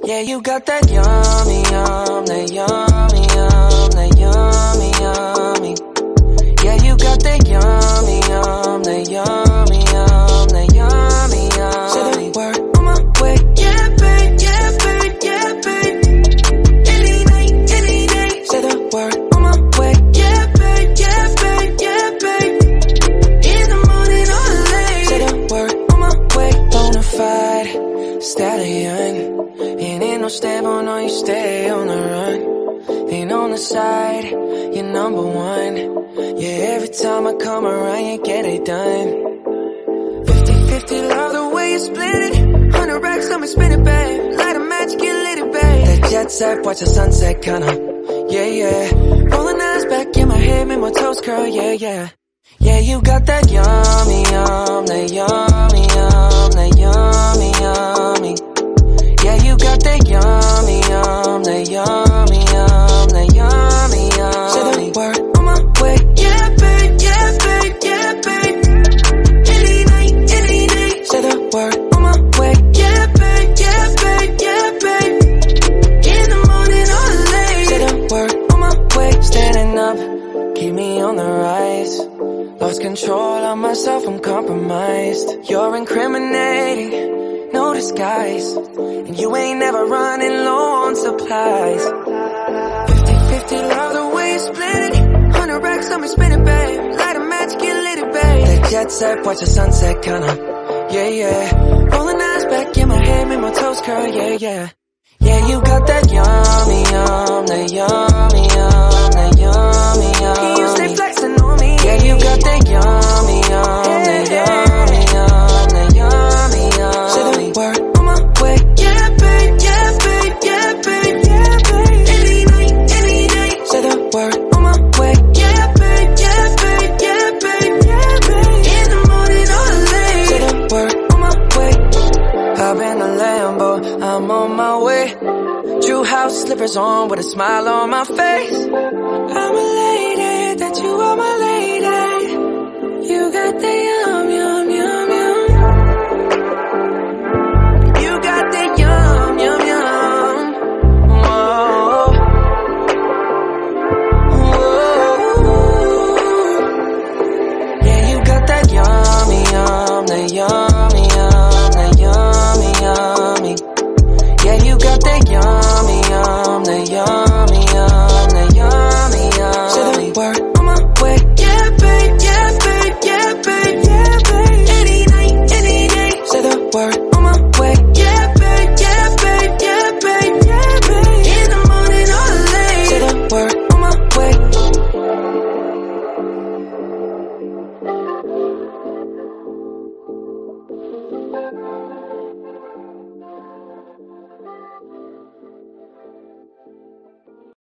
Yeah, you got that yummy, yum, that yummy, yum, that yummy, yummy. Yeah, you got that yummy, yum, that yummy, yum, that yummy, yummy. Say the word on my way. Yeah, babe, yeah, babe, yeah, babe. Any night, any day. Say the word on my way. Yeah, babe, yeah, babe, yeah, babe. In the morning or late. Say the word on my way. Bonafide stallion. Ain't no stable, no, you stay on the run. Ain't on the side, you're number one. Yeah, every time I come around, you get it done. 50-50, love the way you split it. 100 racks, let me spin it, babe. Light a match, get lit, it, babe. That jet set, watch the sunset, kinda. Yeah, yeah. Rolling eyes back in my head, make my toes curl, yeah, yeah. Yeah, you got that yummy, yum, that yummy, yum, that yummy, yummy. Yeah, you got that yummy, yum, that yummy, yum, that yummy, yummy. Say the word on my way. Yeah, babe, yeah, babe, yeah, babe. Any night, any day. Say the word on my way. Yeah, babe, yeah, babe, yeah, babe. In the morning or late. Say the word on my way. Standing up, keep me on the rise. Lost control of myself, I'm compromised. You're incriminating, no disguise. And you ain't never running low on supplies. 50-50, love the way you split it. 100 racks, let me spin it, babe. Light a match, get lit, it, babe. That jet set, watch the sunset, kinda. Yeah, yeah. Rolling eyes back in my head, make my toes curl, yeah, yeah. Yeah, you got that yummy, yum, that yummy, yum, that yummy, yummy. You stay flexing on me. Yeah, you got that yummy, yum, that yummy, yum, that yummy, yum. Say the word on my way. Yeah, babe, yeah, babe, yeah, babe, yeah, babe. Any night, any day. Say the word on my way. Yeah, babe, yeah, babe, yeah, babe, yeah, babe. In the morning or late. Say the word on my way. Hop in the Lambo, I'm on my way. True house slippers on with a smile on my face. I'm elated that you are my lady. You got the yum, yum, yum, yum. You got the yum, yum, yum. Whoa. Whoa. Yeah, you got that yummy, yum, that yummy, yum, that yummy, yummy. Yeah, you got that yummy, yum, that yummy, yum, that yummy, yum. Say the word on my way. Yeah, babe, yeah, babe, yeah, babe, yeah, babe. Any night, any day. Say the word on my way. Yeah, babe, yeah, babe, yeah, babe, yeah, babe. In the morning or late. Say the word on my way.